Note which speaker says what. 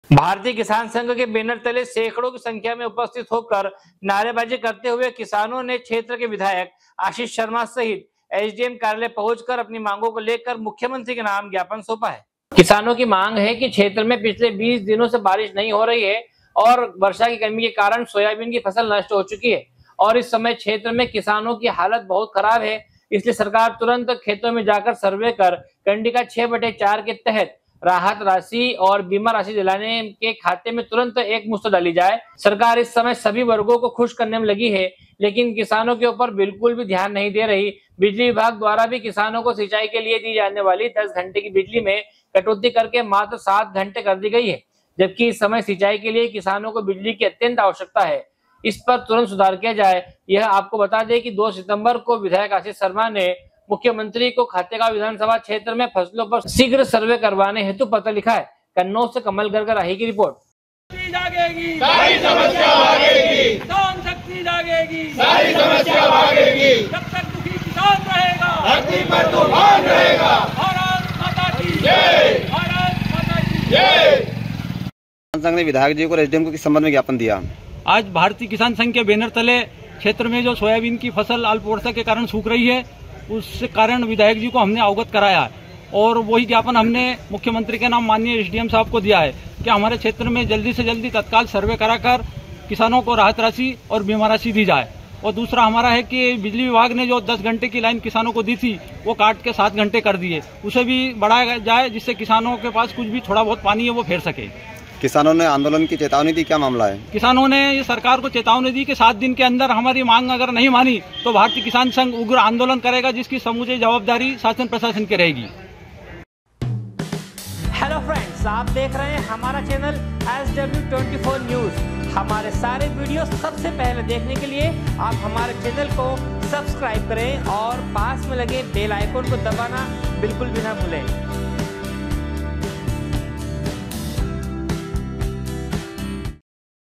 Speaker 1: भारतीय किसान संघ के बैनर तले सैकड़ों की संख्या में उपस्थित होकर नारेबाजी करते हुए किसानों ने क्षेत्र के विधायक आशीष शर्मा सहित एसडीएम कार्यालय पहुंचकर अपनी मांगों को लेकर मुख्यमंत्री के नाम ज्ञापन सौंपा है। किसानों की मांग है कि क्षेत्र में पिछले 20 दिनों से बारिश नहीं हो रही है और वर्षा की कमी के कारण सोयाबीन की फसल नष्ट हो चुकी है और इस समय क्षेत्र में किसानों की हालत बहुत खराब है। इसलिए सरकार तुरंत खेतों में जाकर सर्वे कर कंडिका 6/4 के तहत राहत राशि और बीमा राशि दिलाने के खाते में तुरंत एकमुश्त डाली जाए। सरकार इस समय सभी वर्गों को खुश करने में लगी है, लेकिन किसानों के ऊपर बिल्कुल भी ध्यान नहीं दे रही। बिजली विभाग द्वारा भी किसानों को सिंचाई के लिए दी जाने वाली 10 घंटे की बिजली में कटौती करके मात्र 7 घंटे कर दी गई है, जबकि इस समय सिंचाई के लिए किसानों को बिजली की अत्यंत आवश्यकता है। इस पर तुरंत सुधार किया जाए। यह आपको बता दें कि 2 सितंबर को विधायक आशीष शर्मा ने मुख्यमंत्री को खातेगांव विधानसभा क्षेत्र में फसलों पर शीघ्र सर्वे करवाने हेतु पत्र लिखा है। कन्नौज से कमल गर्ग राही की रिपोर्ट।
Speaker 2: जागेगी सारी समस्या भागेगी, किसान शक्ति जागेगी सारी समस्या भागेगी। जब तक दुखी किसान रहेगा धरती पर तूफान रहेगा। भारत माता की जय, भारत माता की जय।
Speaker 3: किसान संघ ने विधायक जी को एसडीएम को किस संबंध में ज्ञापन दिया?
Speaker 4: आज भारतीय किसान संघ के बैनर तले क्षेत्र में जो सोयाबीन की फसल अल्प वर्षा के कारण सूख रही है, उस कारण विधायक जी को हमने अवगत कराया और वही ज्ञापन हमने मुख्यमंत्री के नाम माननीय एसडीएम साहब को दिया है कि हमारे क्षेत्र में जल्दी से जल्दी तत्काल सर्वे कराकर किसानों को राहत राशि और बीमा राशि दी जाए। और दूसरा हमारा है कि बिजली विभाग ने जो 10 घंटे की लाइन किसानों को दी थी वो काट के 7 घंटे कर दिए, उसे भी बढ़ाया जाए जिससे किसानों के पास कुछ भी थोड़ा बहुत पानी है वो फेर सके।
Speaker 3: किसानों ने आंदोलन की चेतावनी दी, क्या मामला है?
Speaker 4: किसानों ने ये सरकार को चेतावनी दी कि 7 दिन के अंदर हमारी मांग अगर नहीं मानी तो भारतीय किसान संघ उग्र आंदोलन करेगा, जिसकी समूची जवाबदारी शासन प्रशासन की रहेगी।
Speaker 1: हेलो फ्रेंड्स, आप देख रहे हैं हमारा चैनल SW24 न्यूज। हमारे सारे वीडियो सबसे पहले देखने के लिए आप हमारे चैनल को सब्सक्राइब करें और पास में लगे बेल आइकन को दबाना बिल्कुल भी ना भूलें।